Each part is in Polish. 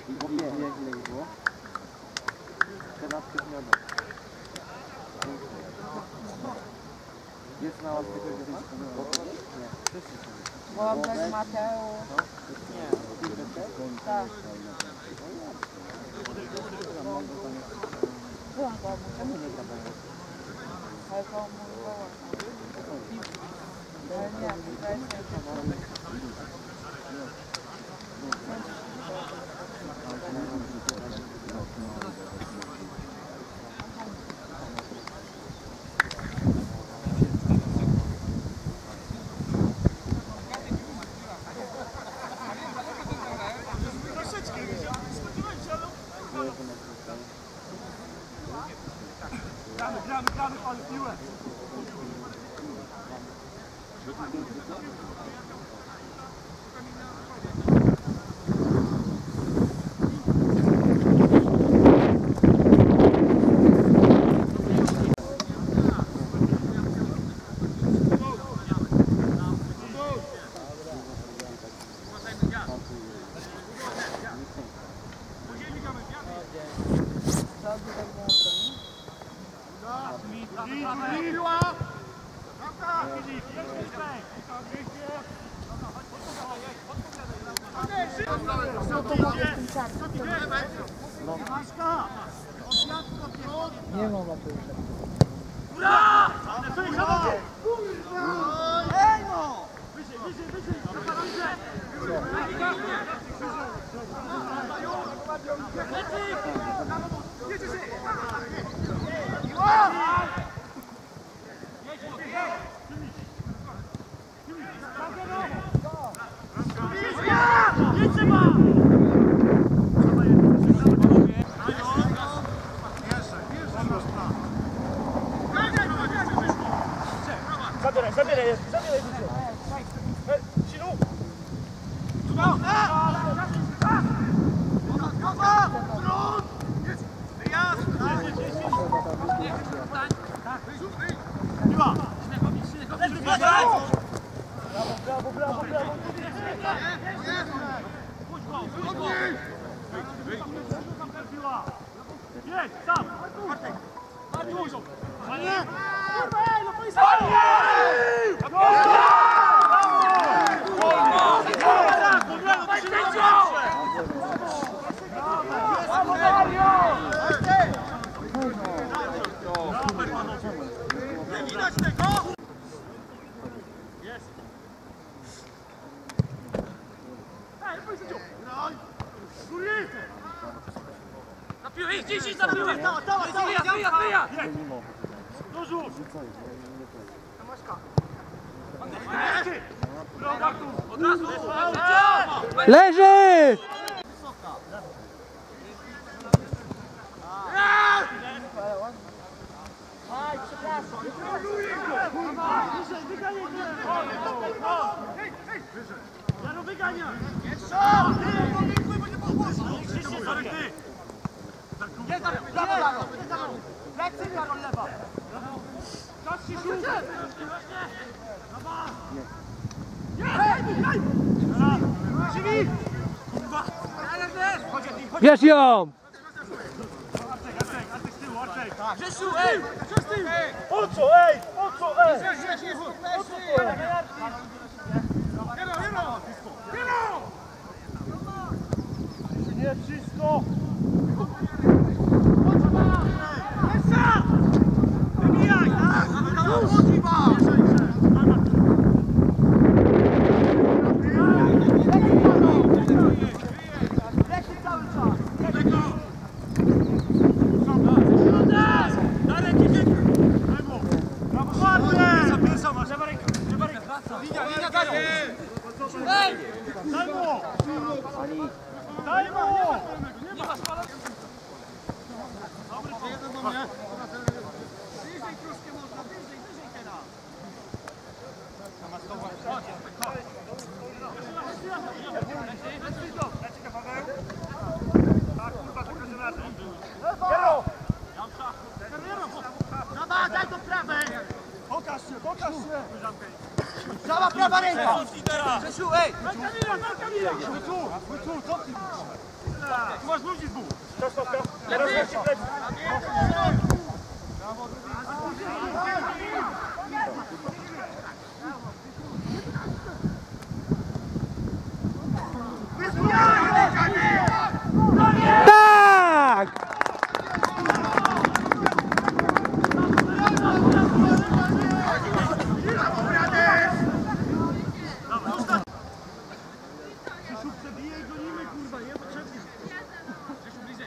Ile ich było? 14 zmian. Jest na łapie tego nie, wszyscy są. Wolny Mateusz. Nie, Tak. Byłam komuś. czemu nie grabają? Ale komuś byłam. Ale nie, to jest Gramy, ale piłę! Nie ma Mateusza. Ura! Ej no! Wyżej, wyżej, wyżej! Zabieraj, Silu! Brawo! Jedź, sam! Bartuś! Nie! No to jest... Nie widać tego! Jest! Ej, pójdź sędziu! Góry! Na piłę, idź na piłę! Dawaj! Wyja! Dorzuć! Od razu! Leży! Aj, przepraszam. Wyżej, wyganiaj go! Jaro, wygania! Plecy, Karol, lewa! Czas się rzuć! Żywi! Bierz ją! Artek z tyłu, Artek! Grzesiu, ej! Po co, ej! Nie wszystko! Wybijaj! Leci cały czas! Darek, idzie! Brawo, ładnie! Zapisał, masz! Lewa ręka! Linia, Darek! Ej! Daj mu! Daj mu! Nie masz pana? Dobry, jeden do mnie. Bliżej troszkę można, wyżej teraz. Chodź, chodź. Leci Paweł. Tak, kurwa, taka żenada. Kero! Dawaj, daj do prawej! Pokaż się! Cała prawa ręka! Grzesiu, ej! Daj Kamila! Tu, co ty? Tu masz ludzi z dwóch. Teraz Pawka. Teraz leci plecy. Tak! Krzysiu, przebijaj, gonimy, kurwa, niepotrzebnie. Krzysiu, bliżej.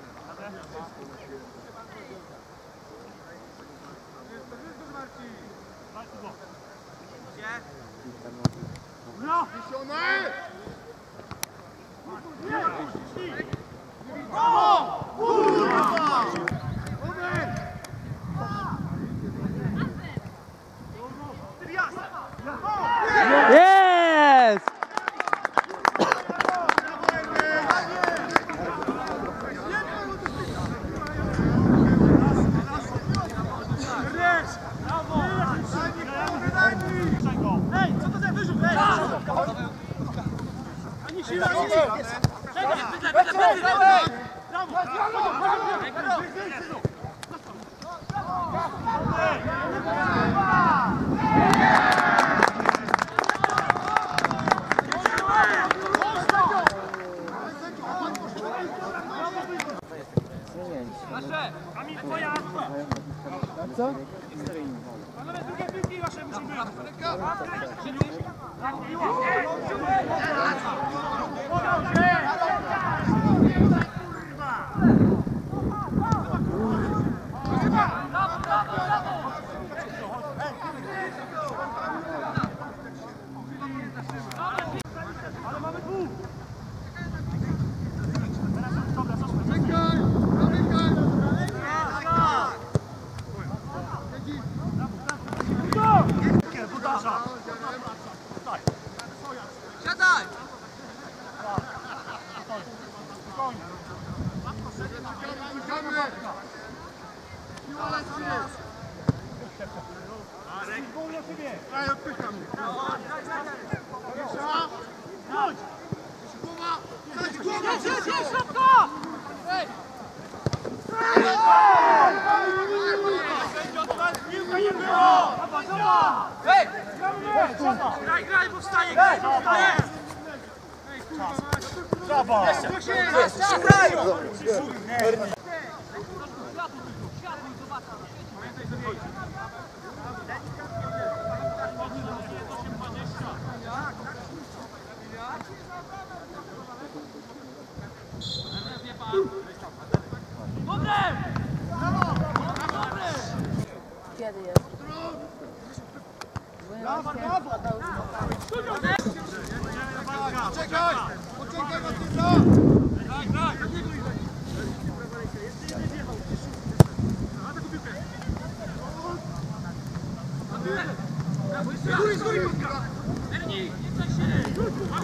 No! Jest! Ej, co to za wyrzut? Ej! Ani siła, ani nic! Kamil, twoja! Co? Panowie, drugie piłki wasze muszą być! Ale mamy dwóch! Dobra, Siadaj! Graj, powstaje, graj, powstaje! Brawa! Kiedy jest? Czekaj! Poczekaj, Matylda! Graj, graj! Góry, góry, Matka! Erni, nie coś się!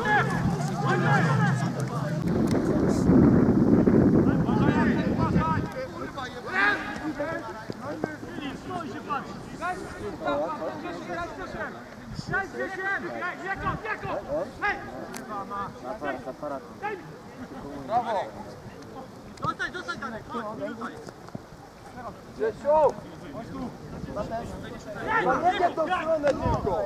Stoi się patrz! Aparat. Brawo! Dostań, Danek! Grzesiu! Nie w tą stronę tylko!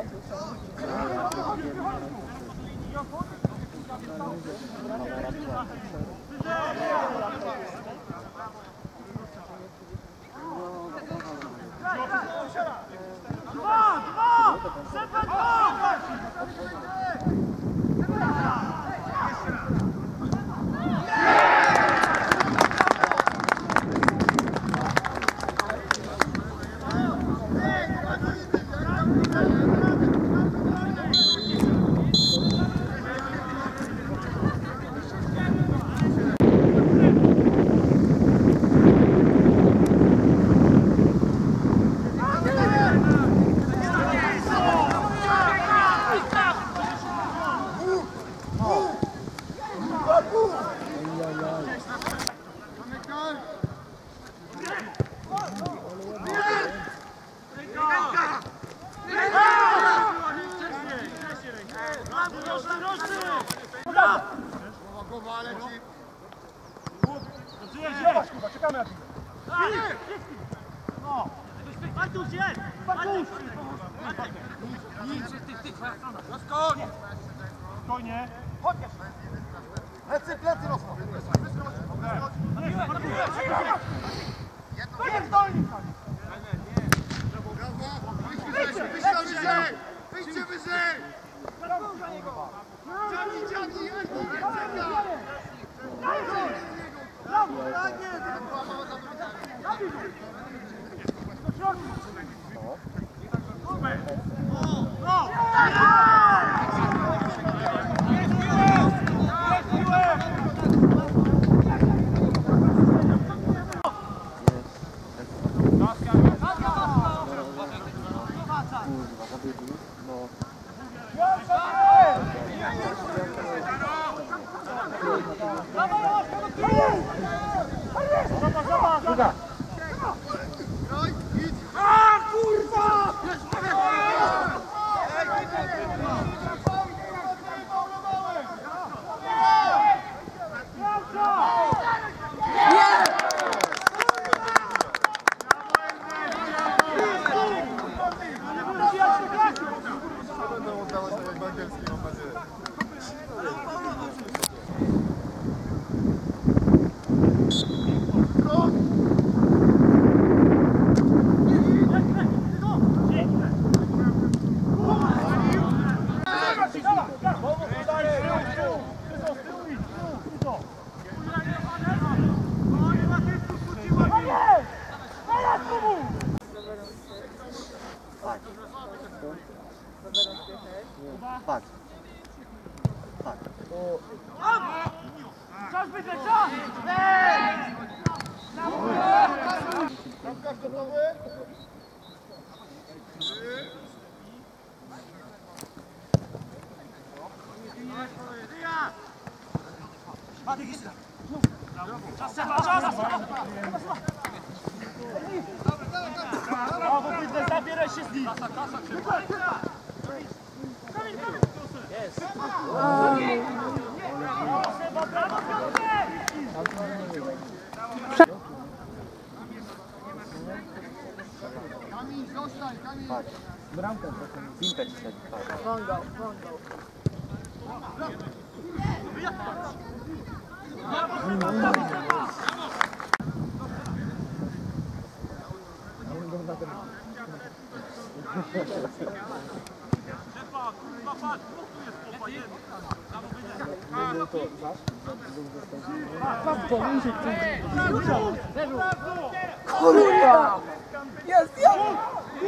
Dwa! Sepa, dwa! Czekać, kurwa, czekamy na ciebie. No. Bartuś, jedź! Bartuś! Spokojnie. Plecy, plecy, Rosław. Wyjdźcie wyżej! Dziadni, dziadni, Patrz. Patrz. Czas wyjdzie, czas! Bramkarz gotowy? Brawo, Pydle, zabieraj się z nim! Kamil, zostań, Kamil! Patrz. Bramkę trochę. Impet wtedy. Patrz. Wągał, wągał. Kurwa! Jest, jest!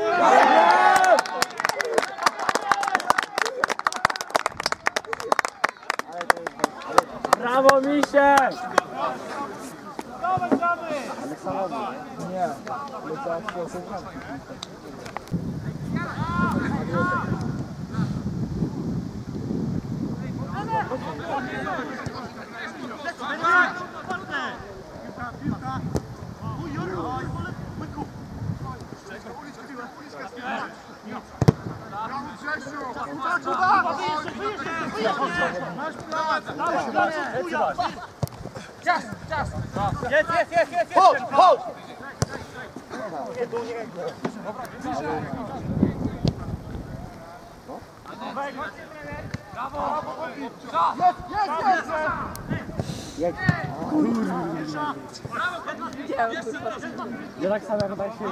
Brawo, Misiek! Dawaj, gramy! Nie. Ale teraz sposób. Brawo, Grzesiu! Jest! Chodź, chodź! Jedź. Ja tak samo jak tak się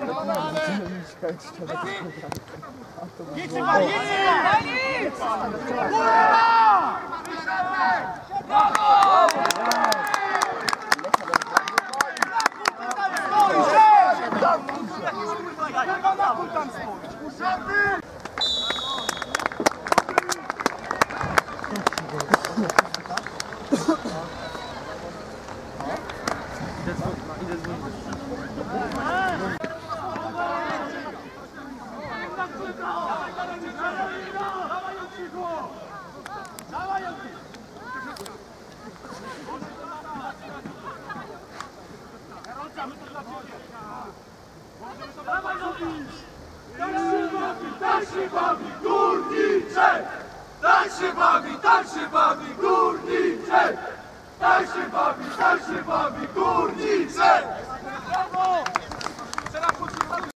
Jedźcie, Mari! Dalszy bawi, górniczek! Tak się bawi, Górnicze!